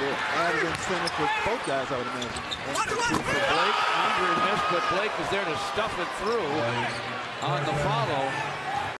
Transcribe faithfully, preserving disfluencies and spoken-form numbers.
added incentive for both guys, I would imagine. One, two for Blake. Andre missed, but Blake was there to stuff it through on the follow.